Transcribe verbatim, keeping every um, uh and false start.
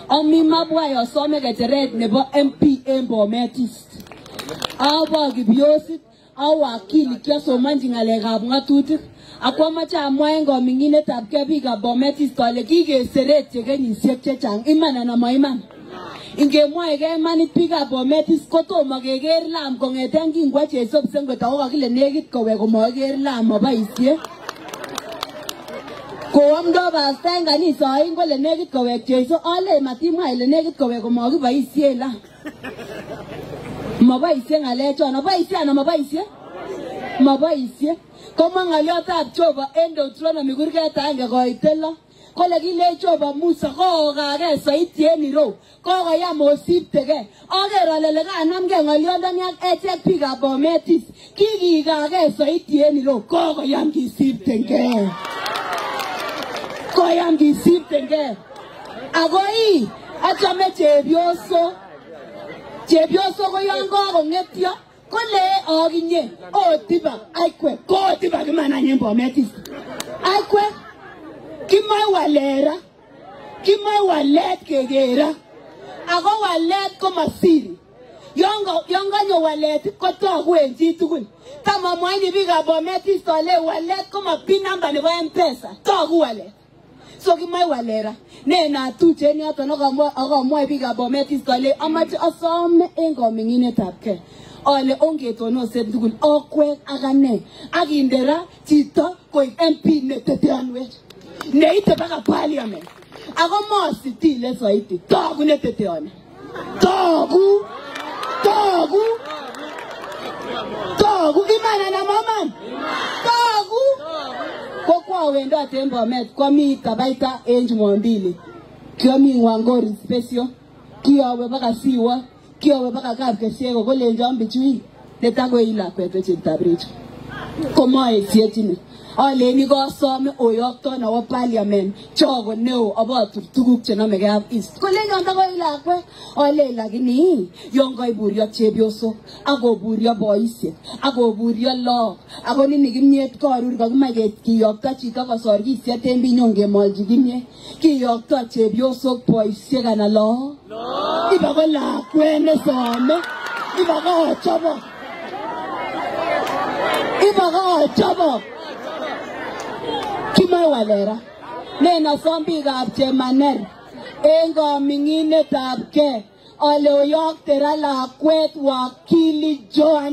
Ami mabwa yosome geteret nebo M P Bomet East. Aba kibiosit au wakili kiasomanji ngalekab ngatutik. Akwa macha amwa en kominginetab biikab Bomet East ale kikeseret kenyisiek chechang. Iman ana ma iman? Ingemwae ke imanit biikab Bomet East kotomo keker lam kongeten kingwa Jesu psengot ako kakile nekit kowe komaker lam maboisie. Koamdo pasta en kanisa ain kole nekit kowek Jesu ale matimwa ile nekit kowek komakiboisie la. Maboisie ngalecho, maboisie ana maboisie? Maboisie. Koma ngaliotab Jehova en Deuteronomy kurget aenge koitelo. Kole kile Jehova Musa kokage saiti en iro. Kokoyam osiptege. Aker ale lekanamge ngaliondoni ak echek biikab Bomet East. Kikikage saiti en iro. Kokoyam kisiptenge. Koyam kisiptenge. Agoi achame chepyoso. Chepyoso ko yon kokongetyo kole aginye otiba aikwe kotiba kimana nyen Bomet East. Aikwe kimai walera. Kimai walet kegera. Ako walet ko masiri. Yongo yongo nyo walet ko togu en chi tugul. Tama mwani biikab Bomet East ale walet ko mapin number nebo M-Pesa. Togu walet. So kimai walera. Ne na tuche ni yoto nokamwa akamwa biikab Bomet East ale amache asome en kominginetab ke. Ale ongetonosie tugul okwek akane. Akindera chito koik M P neteteanwech. Neite baka parliament. Ako mositile soiti. Togu neteteane. Togu. Togu. Togu imana na maman. Togu. Kwa kwa wendo en Bomet kwa mi tabaita en Jumapili. Kwa mi ngwangori special. Kiawe baka siwa. Kiawe baka kapkeshego kolenjo mbichu netako ila kweto cheptab recho. Komoe sietine. Aleni kosome oyokto nebo parliament chogo neo about tuguk chenomege ab East. Kolenjo ndako ila kwe ale lakini yon koiburio chepyoso akoburio boisiek akoburio lok ako nini kimnyet korur kakimach kiyokto chito kosor kisiet en binyon kemolji kimnyet kiyokto chepyosok boisiek ana lok iba ko lakwet nesome iba ko chobo iba ko chobo kimai walera. Nena sombiikab chemaner en kominginetab ke ale oyokte ra lakwet Wakili Joan